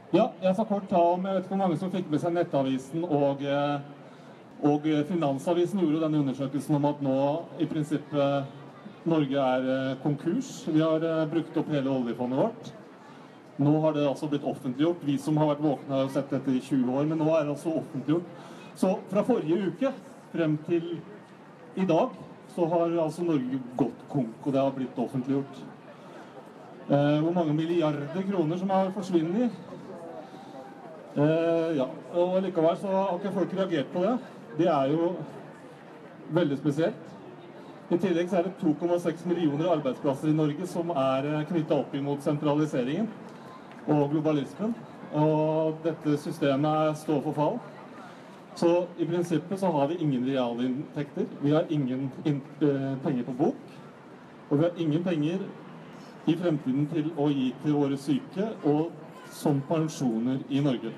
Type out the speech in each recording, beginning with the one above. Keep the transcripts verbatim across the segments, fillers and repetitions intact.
Ja, jeg skal kort ta om, jeg vet ikke hvor mange som fikk med seg Nettavisen og, og Finansavisen gjorde denne undersøkelsen om at nå i prinsippet Norge er konkurs. Vi har brukt opp hele oljefondet vårt. Nå har det altså blitt offentliggjort. Vi som har vært våkne har jo sett dette i tjue år, men nå er det altså offentliggjort. Så fra forrige uke frem til i dag så har altså Norge gått konk, og det har blitt offentliggjort. Eh, hvor mange milliarder kroner som har forsvunnet. Uh, ja, og likevel så har ikke folk reagert på det. Det er jo veldig spesielt. I tillegg så er det to komma seks millioner arbeidsplasser i Norge som er knyttet opp imot sentraliseringen og globalismen. Og dette systemet står for fall. Så i prinsippet så har vi ingen realinntekter. Vi har ingen penger på bok. Og vi har ingen penger i fremtiden til å gi til våre syke og som pensjoner i Norge.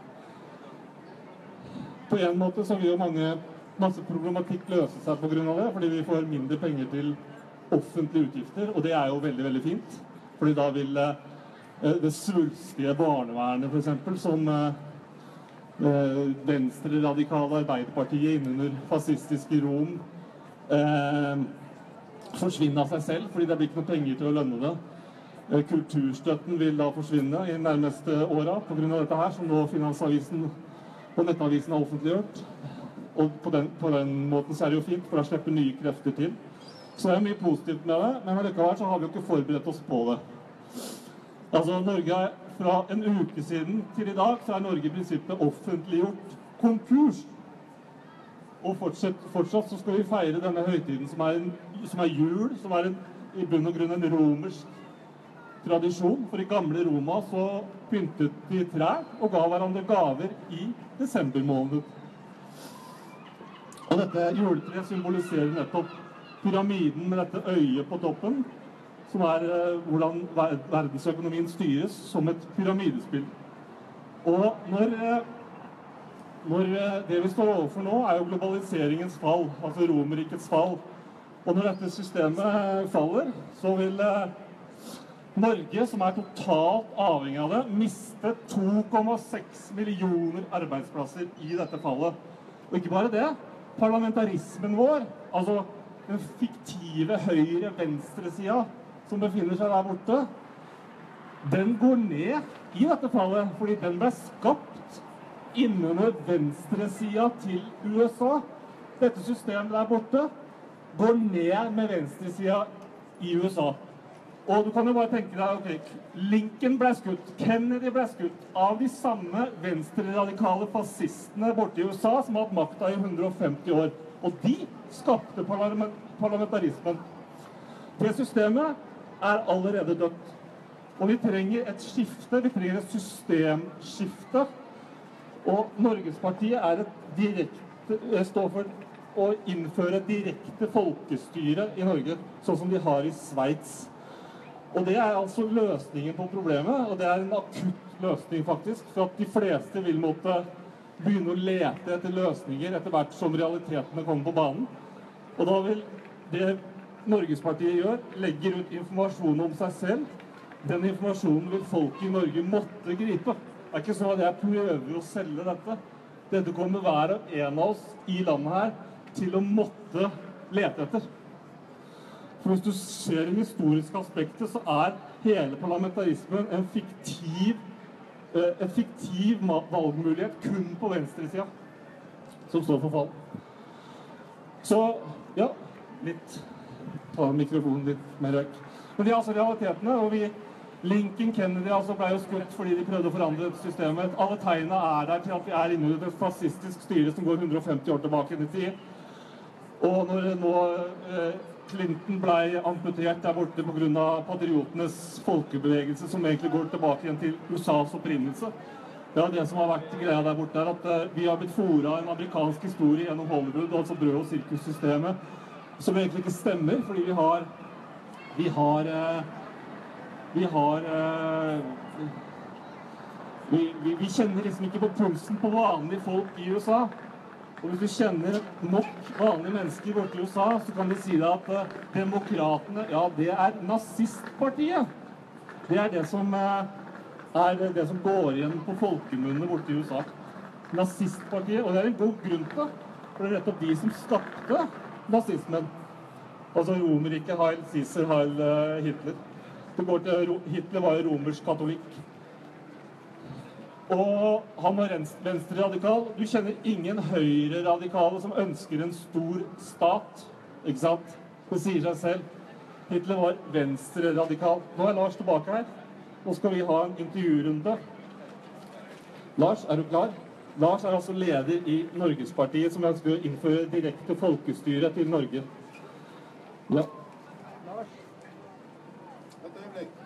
På en måte så vil jo mange, masse problematikk løse seg på grunn av det, fordi vi får mindre penger til offentlige utgifter, og det er jo veldig, veldig fint. Fordi da vil eh, det svulstige barnevernet, for eksempel, som eh, venstre-radikale Arbeiderpartiet innunder fascistiske Rom, eh, forsvinne av seg selv, fordi det blir ikke noe penger til å lønne det. Kulturstøtten vil da forsvinne i de nærmeste åra på grunn av dette her, som nå Finansavisen og Nettavisen har offentliggjort. Og på den, på den måten så er det jo fint, for da slipper nye krefter til. Så det er mye positivt med det, men likevel så har vi jo ikke forberedt oss på det. Altså, Norge er fra en uke siden til i dag, så er Norge i prinsippet offentliggjort konkurs. Og fortsatt, fortsatt så skal vi feire denne høytiden som er, en, som er jul, som er en, i bunn og grunn en romersk tradisjon, for i gamle Roma så pyntet de trær og ga hverandre gaver i desember måned. Og dette juletreet symboliserer nettopp pyramiden med dette øyet på toppen, som er uh, hvordan ver verdensøkonomien styres som et pyramidespill. Og når, uh, når uh, det vi står overfor nå er jo globaliseringens fall, altså Romerrikets fall. Og når dette systemet faller, så vil uh, Norge, som er totalt avhengig av det, mistet to komma seks millioner arbeidsplasser i dette fallet. Og ikke bare det, parlamentarismen vår, altså den fiktive høyre-venstre-sida som befinner seg der borte, den går ned i dette fallet, fordi den ble skapt innunder venstresida til U S A. Dette systemet der borte går ned med venstresida i U S A. Og du kan jo bare tenke deg, ok, Lincoln ble skutt, Kennedy ble skutt av de samme venstre-radikale fascistene borte i U S A som har hatt makta i hundre og femti år. Og de skapte parlament parlamentarismen. Det systemet er allerede dødt. Og vi trenger et skifte, vi trenger et systemskifte. Og Norgespartiet er et direkte, står for å innføre direkte folkestyre i Norge, sånn som de har i Sveits. Og det er altså løsningen på problemet, og det er en akutt løsning faktisk, for at de fleste vil måtte begynne å lete etter løsninger etter hvert som realitetene kommer på banen. Og da vil det Norgespartiet gjør, legger ut informasjon om seg selv. Den informasjonen vil folk i Norge måtte gripe. Det er ikke sånn at jeg prøver å selge dette. Dette kommer hver og en av oss i landet her til å måtte lete etter. For hvis du ser det historiske aspektet, så er hele parlamentarismen en fiktiv, en fiktiv valgmulighet kun på venstresida, som står for fall. Så, ja, litt, ta mikrofonen litt mer vekk. Men det er altså realitetene, og vi, Lincoln, Kennedy, altså ble jo skutt fordi de prøvde å forandre systemet. Alle tegnene er der til at vi er inne i et fascistisk styre som går hundre og femti år tilbake i tid. Og når nå eh, Clinton ble amputert der borte på grunn av patriotenes folkebevegelse, som egentlig går tilbake igjen til U S As opprinnelse. Ja, det som har vært greia der borte er at uh, vi har blitt foret av en amerikansk historie gjennom Hollywood, altså brød- og sirkussystemet, som egentlig ikke stemmer, fordi vi har vi har uh, vi har uh, vi, vi, vi kjenner liksom ikke på pulsen på vanlige folk i U S A. Og hvis du kjenner nok vanlige mennesker borte i U S A, så kan du si deg at uh, demokratene, ja, det er nazistpartiet. Det er det som uh, er det som går igjen på folkemunne borte i U S A. Nazistpartiet, og det er en god grunn til det, for det er rett og de som skapte nazismen. Altså Romerriket, Heil Caesar, Heil Hitler. Det går til, Hitler var jo romersk katolikk. Og han var venstre-radikal. Du kjenner ingen høyre-radikale som ønsker en stor stat, ikke sant? Det sier seg selv. Hitler var venstre-radikal. Nå er Lars tilbake her. Nå skal vi ha en intervjurunde. Lars, er du klar? Lars er altså leder i Norgespartiet, som ønsker å innføre direkte folkestyre til Norge. Ja. Lars. Et øyeblikk.